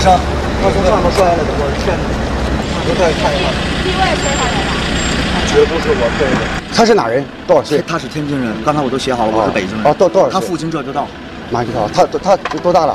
生，他从上面摔下来的，我是天哪！我再看一看。 地位摔下来的？ 绝不是我推的。他是哪人？多少岁？ 他是天津人，刚才我都写好了，我是北京人。 哦，多少岁？ 他父亲这就到。 马上就到。他多大了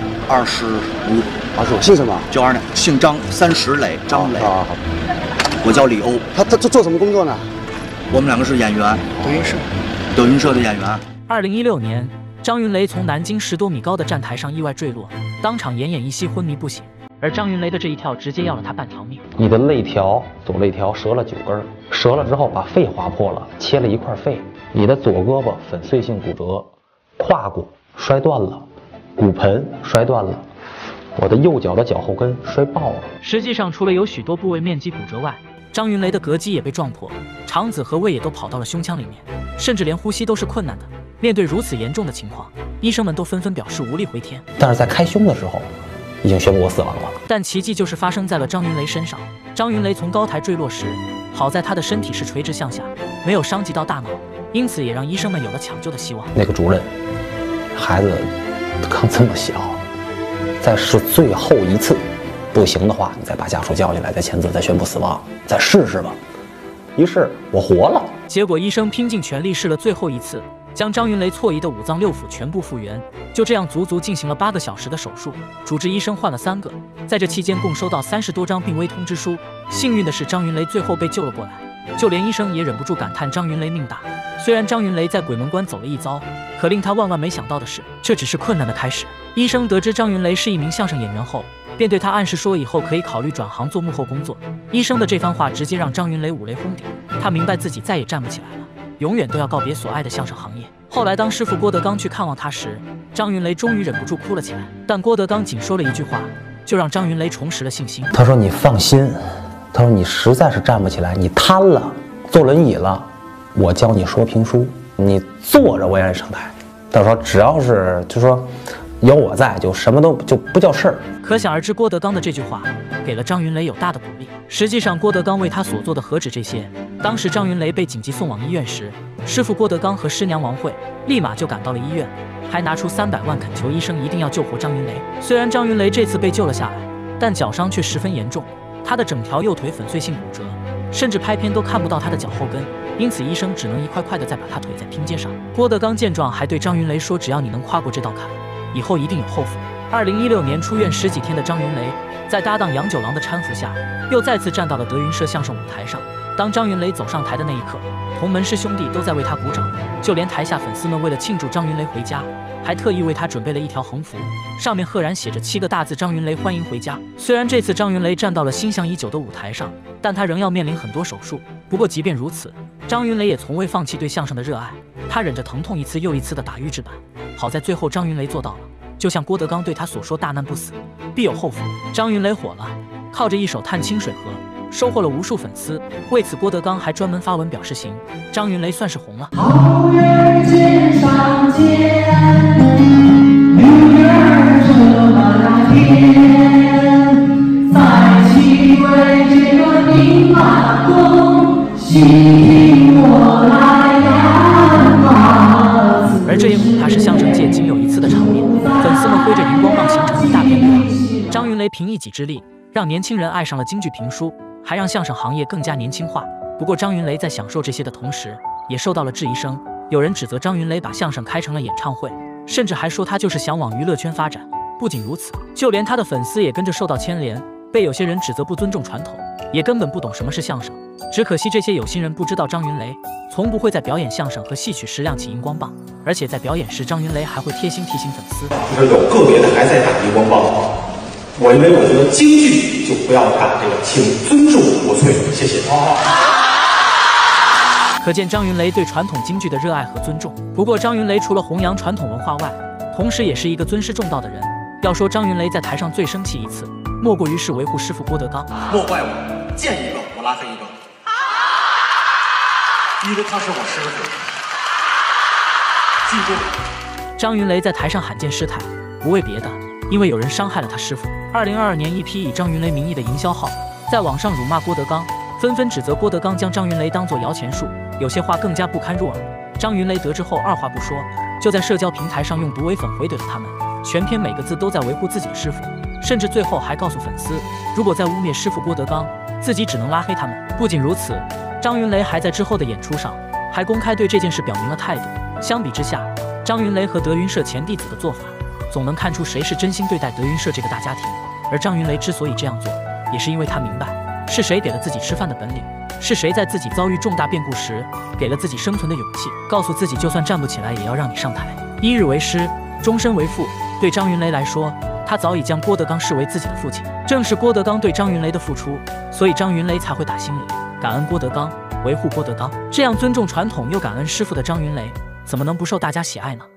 ？25。 姓什么 ？92年，姓张，30磊，张磊。 好。 我叫李欧。 他做什么工作呢？ 我们两个是演员，德云社的演员。 2016年，张云雷从南京10多米高的站台上意外坠落，当场奄奄一息，昏迷不醒。而张云雷的这一跳直接要了他半条命。 你的肋条，左肋条折了9根，折了之后把肺划破了，切了一块肺。你的左胳膊粉碎性骨折，胯骨摔断了，骨盆摔断了，我的右脚的脚后跟摔爆了。 实际上，除了有许多部位面积骨折外，张云雷的膈肌也被撞破，肠子和胃也都跑到了胸腔里面，甚至连呼吸都是困难的。面对如此严重的情况，医生们都纷纷表示无力回天。 但是在开胸的时候，已经宣布我死亡了。 但奇迹就是发生在了张云雷身上。张云雷从高台坠落时，好在他的身体是垂直向下，没有伤及到大脑，因此也让医生们有了抢救的希望。 那个主任，孩子刚这么小，再试最后一次，不行的话，你再把家属叫进来，再签字，再宣布死亡，再试试吧。于是我活了。 结果医生拼尽全力试了最后一次，将张云雷错移的5脏6腑全部复原。就这样足足进行了8个小时的手术，主治医生换了3个。在这期间共收到30多张病危通知书。幸运的是，张云雷最后被救了过来，就连医生也忍不住感叹张云雷命大。虽然张云雷在鬼门关走了一遭，可令他万万没想到的是，这只是困难的开始。医生得知张云雷是一名相声演员后，便对他暗示说以后可以考虑转行做幕后工作。医生的这番话直接让张云雷五雷轰顶，他明白自己再也站不起来了，永远都要告别所爱的相声行业。后来当师傅郭德纲去看望他时，张云雷终于忍不住哭了起来，但郭德纲仅说了一句话，就让张云雷重拾了信心。 他说你放心，他说你实在是站不起来，你瘫了，坐轮椅了，我教你说评书，你坐着我也让你上台。他说只要是就说有我在，就什么都就不叫事儿。 可想而知，郭德纲的这句话给了张云雷有大的鼓励。实际上，郭德纲为他所做的何止这些？当时张云雷被紧急送往医院时，师傅郭德纲和师娘王慧立马就赶到了医院，还拿出300万恳求医生一定要救活张云雷。虽然张云雷这次被救了下来，但脚伤却十分严重，他的整条右腿粉碎性骨折，甚至拍片都看不到他的脚后跟，因此医生只能一块块的再把他腿再拼接上。郭德纲见状还对张云雷说，只要你能跨过这道坎，以后一定有后福。2016年出院10几天的张云雷，在搭档杨九郎的搀扶下，又再次站到了德云社相声舞台上。当张云雷走上台的那一刻，同门师兄弟都在为他鼓掌，就连台下粉丝们为了庆祝张云雷回家，还特意为他准备了一条横幅，上面赫然写着7个大字：张云雷欢迎回家。虽然这次张云雷站到了心向已久的舞台上，但他仍要面临很多手术。不过即便如此，张云雷也从未放弃对相声的热爱，他忍着疼痛一次又一次的打预制板。好在最后张云雷做到了，就像郭德纲对他所说，大难不死，必有后福。张云雷火了，靠着一首《探清水河》收获了无数粉丝。为此，郭德纲还专门发文表示行，张云雷算是红了。 好人肩上肩，女儿这么大天，在其为这个兵马俑，细听我来扬马子。 而这也恐怕是相声界仅有一次的场面，粉丝们挥着荧光棒形成一大片绿海。张云雷凭一己之力，让年轻人爱上了京剧评书，还让相声行业更加年轻化。不过张云雷在享受这些的同时，也受到了质疑声。有人指责张云雷把相声开成了演唱会，甚至还说他就是想往娱乐圈发展。不仅如此，就连他的粉丝也跟着受到牵连，被有些人指责不尊重传统，也根本不懂什么是相声。只可惜这些有心人不知道，张云雷从不会在表演相声和戏曲时亮起荧光棒，而且在表演时，张云雷还会贴心提醒粉丝， 就是有个别的还在打荧光棒。我觉得京剧就不要打这个，请尊重国粹，谢谢。 可见张云雷对传统京剧的热爱和尊重。不过张云雷除了弘扬传统文化外，同时也是一个尊师重道的人。要说张云雷在台上最生气一次，莫过于是维护师傅郭德纲。 莫怪我，见一个我拉黑一个，因为他是我师傅。记住， 张云雷在台上罕见失态，不为别的，因为有人伤害了他师傅。2022年，一批以张云雷名义的营销号在网上辱骂郭德纲，纷纷指责郭德纲将张云雷当作摇钱树，有些话更加不堪入耳。张云雷得知后二话不说，就在社交平台上用毒唯粉回怼了他们，全篇每个字都在维护自己的师傅， 甚至最后还告诉粉丝，如果再污蔑师傅郭德纲，自己只能拉黑他们。不仅如此，张云雷还在之后的演出上，还公开对这件事表明了态度。相比之下，张云雷和德云社前弟子的做法，总能看出谁是真心对待德云社这个大家庭。而张云雷之所以这样做，也是因为他明白，是谁给了自己吃饭的本领，是谁在自己遭遇重大变故时，给了自己生存的勇气，告诉自己就算站不起来，也要让你上台。一日为师，终身为父。对张云雷来说，他早已将郭德纲视为自己的父亲。正是郭德纲对张云雷的付出，所以张云雷才会打心里感恩郭德纲，维护郭德纲。这样尊重传统又感恩师傅的张云雷，怎么能不受大家喜爱呢？